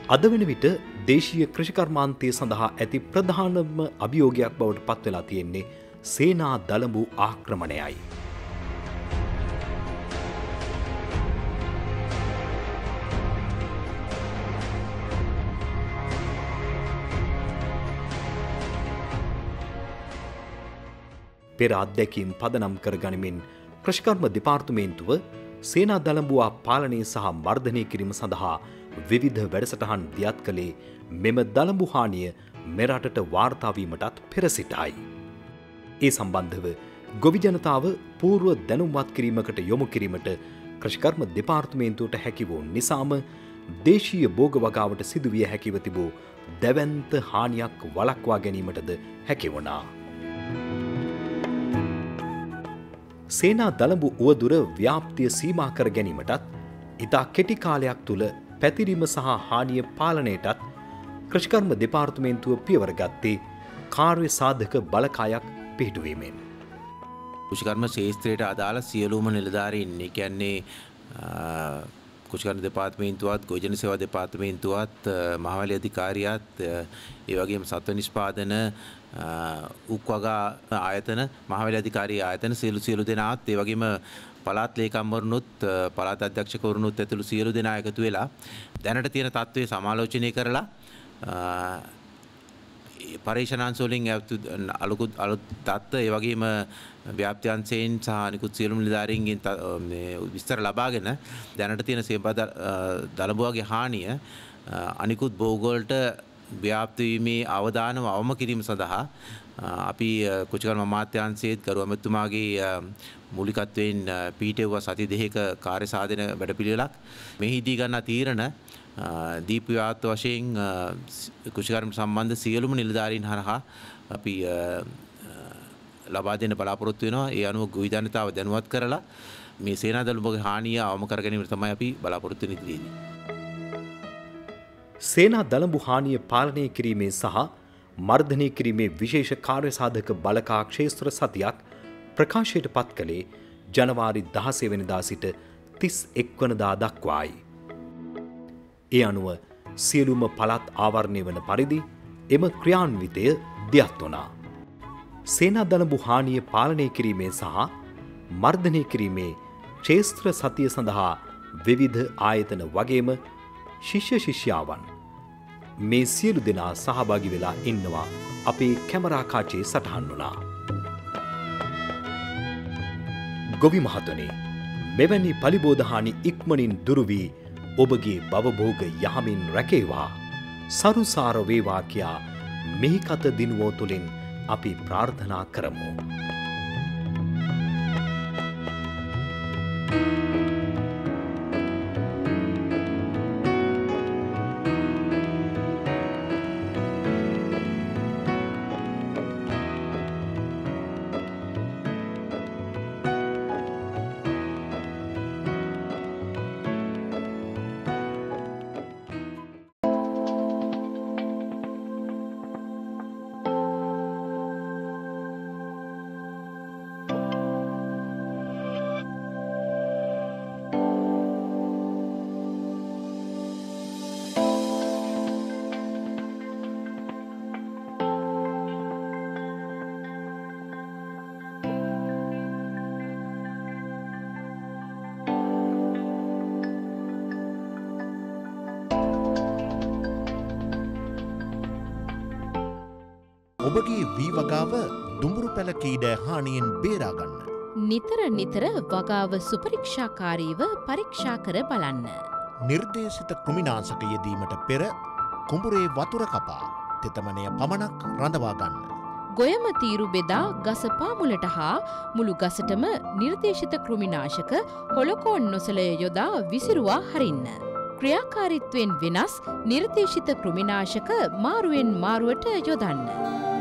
අද වෙන විට දේශීය කෘෂිකර්මාන්තය සඳහා ඇති ප්‍රධානම අභියෝගයක් බවට පත්වෙලා තියෙන්නේ සේනා දළඹු ආක්‍රමණයයි. පෙර අත්දැකීම් පදනම් කර ගනිමින් කෘෂිකර්ම දෙපාර්තමේන්තුව සේනා දළඹුවා පාලනය සහ මර්ධනය කිරීම සඳහා විවිධ වැඩසටහන් දියත් කළේ මෙම දළඹු හානිය මෙරටට වාර්තා වීමටත් පෙර සිටයි. ඒ සම්බන්ධව ගොවි ජනතාව පූර්ව දැනුම්වත් කිරීමකට යොමු කිරීමට කෘෂිකර්ම දෙපාර්තමේන්තුවට හැකි වූ නිසාම දේශීය භෝග වගාවට සිදුවිය හැකිව තිබූ දැවැන්ත හානියක් වළක්වා ගැනීමටද හැකි වුණා. සේනා දළඹු උවදුර ව්‍යාප්තිය සීමා කර ගැනීමටත් ඉතා කෙටි කාලයක් තුළ පැතිරීම සහ හානිය පාලනයටත් කෘෂිකර්ම දෙපාර්තමේන්තුව පියවර ගත්තේ කාර්ය සාධක බලකායක් පිහිටුවීමෙන්. කෘෂිකර්ම ශේෂ්ත්‍රයට අදාළ සියලුම නිලධාරීන් කියන්නේ කෘෂිකර්ම දෙපාර්තමේන්තුවත් ගොවිජන සේවා දෙපාර්තමේන්තුවත් මහවැලි අධිකාරියත් ඒ වගේම සත්ව නිෂ්පාදන උක්වගා ආයතන මහවැලි අධිකාරී ආයතන සියලු දෙනාත් ඒ වගේම පළාත් ලේකම්වරුනුත් පළාත් අධ්‍යක්ෂකවරුනුත් ඇතුළු සියලු දෙනා එකතු වෙලා දැනට තියෙන තත්ත්වය සමාලෝචනය කරලා පරීක්ෂණාංශ වලින් අලුත් තත්ත්ව ඒ වගේම ව්‍යාප්ති අංශයෙන් සහ අනිකුත් සියලු නිලධාරීන්ගෙන් විස්තර ලබාගෙන දැනට තියෙන සේබා දළඹුවාගේ හානිය අනිකුත් භෝග වලට ව්‍යාප්ති වීමේ අවදානම අවම කිරීම සඳහා අපි කෘෂිකර්ම අමාත්‍යාංශයේත් ගරු ඇමතුමාගේ මූලිකත්වයෙන් පීඨෙව්වා සති දෙකක කාර්ය සාධන වැඩපිළිවෙලක් මෙහිදී ගන්නා තීරණ දීප්තිවාත් වශයෙන් කෘෂිකර්ම සම්බන්ධ සියලුම නිලධාරීන් හරහා අපි ලබා දෙන්න බලාපොරොත්තු වෙනවා. ඒ අනුව ගොවි ජනතාව දැනුවත් කරලා මේ සේනා දළඹුගේ හානිය අවම කර ගැනීමට තමයි අපි බලාපොරොත්තු වෙන ඉදිරියේදී. සේනා දළඹු හානිය පාලනය කිරීමේ සහ මර්ධනය කිරීමේ විශේෂ කාර්ය සාධක බලකා ක්ෂේත්‍ර සතියක් ප්‍රකාශයට පත් කළේ ජනවාරි 16 වෙනිදා සිට 31 වනදා දක්වායි. ඒ අනුව සියලුම පළාත් ආවරණය වන පරිදි එම ක්‍රියාන්විතය දියත් වුණා. සේනා දළඹු හානිය පාලනය කිරීමේ සහ මර්ධනය කිරීමේ ක්ෂේත්‍ර සතිය සඳහා විවිධ ආයතන වගේම ශිෂ්‍ය ශිෂ්‍යාවන් මේ සියලු දෙනා සහභාගී වෙලා ඉන්නවා අපේ කැමරා කාචේ සටහන් වුණා. ගොවි මහතුනි, මෙවැනි පලිබෝධහානි ඉක්මනින් දුරු වී ඔබගේ භවභෝග යහමින් රැකේවා, සරුසාර වේවා කියා මෙහි කත දිනුවෝ තුලින් අපි ප්‍රාර්ථනා කරමු. ඔබගේ වී වගාව දුඹුරු පැල කීඩ හානියෙන් බේරාගන්න. නිතර වගාව සුපරීක්ෂාකාරීව පරීක්ෂා කර බලන්න. නිර්දේශිත කෘමිනාශක යෙදීමට පෙර කුඹුරේ වතුර කපා තෙතමනය පමණක් රඳවා ගන්න. ගොයම තීරු බෙදා ගස පාමුලට හා මුළු ගසටම නිර්දේශිත කෘමිනාශක හොලකෝන් නොසලය යොදා විසිරුවා හරින්න. ක්‍රියාකාරීත්වයෙන් වෙනස් නිර්දේශිත කෘමිනාශක මාරුවෙන් මාරුවට යොදන්න.